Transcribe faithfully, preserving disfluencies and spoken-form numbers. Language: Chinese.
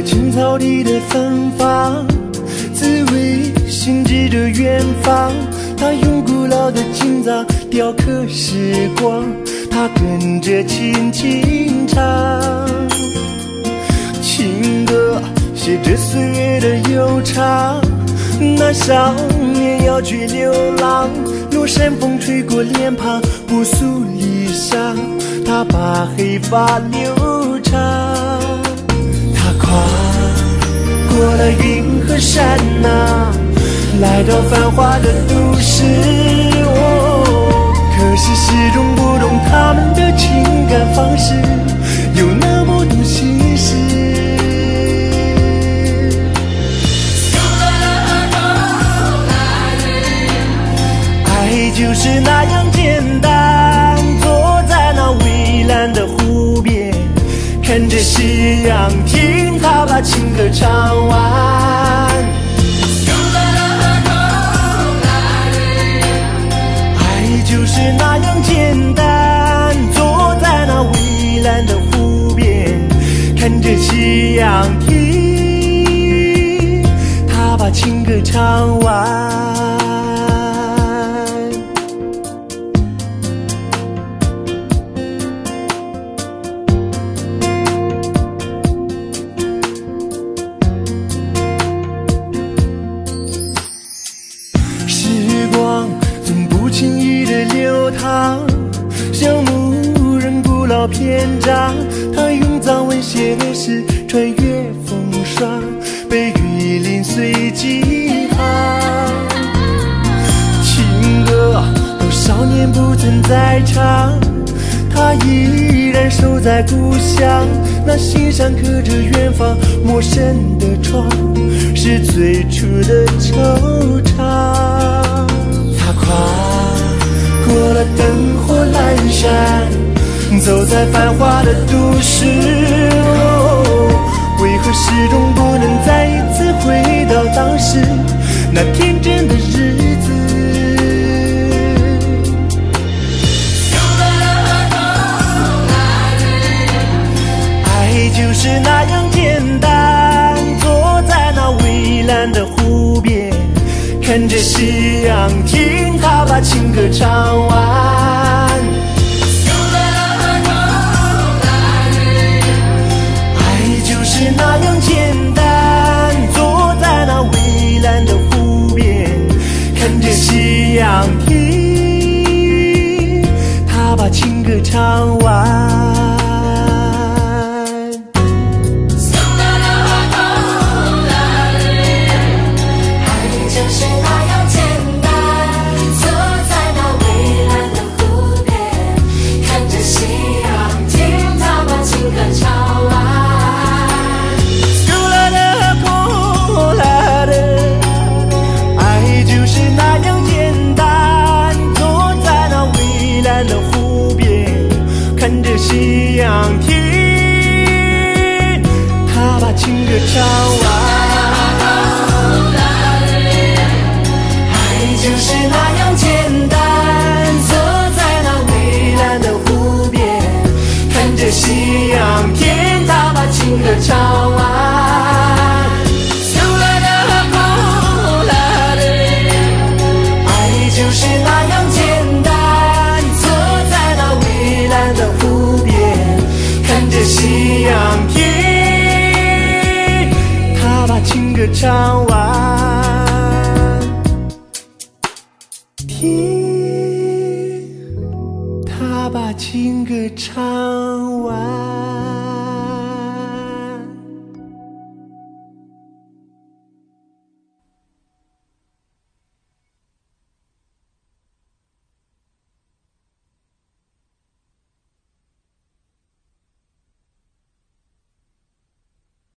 青草地的芬芳，滋味心指着远方。他用古老的琴早雕刻时光，他跟着轻轻唱。情歌写着岁月的悠长，那少年要去流浪，落山风吹过脸庞，朴素衣裳，他把黑发留长。他跨过了云和山啊，来到繁华的都市，哦，可是始终不懂他们的情感方式，有那么多心事。爱就是那样简单，坐在那蔚蓝的湖边，看着夕阳，听他把情歌唱完。就是那样简单，坐在那蔚蓝的湖边，看着夕阳，听他把情歌唱完。时光总不轻易的流淌，像牧人古老篇章，他用藏文写的诗，穿越风霜，被雨淋碎几行。情歌有少年不曾再唱，他依然守在故乡，那心上刻着远方陌生的窗，是最初的惆怅。他跨过了灯火阑珊，走在繁华的都市，哦，为何始终不能再一次回到当时那天真的日子？爱就是那样简单，坐在那蔚蓝的湖边，看着夕阳，听他把情歌唱完。爱就是那样简单，坐在那蔚蓝的湖边，看着夕阳，听他把情歌唱完。看着夕阳，听他把情歌唱完。爱就是那样简单，坐在那蔚蓝的湖边，看着夕阳，听他把情歌唱完。爱就是那样简单，坐在那蔚蓝的湖边，看着夕阳，听他把情歌唱完，听他把情歌唱完。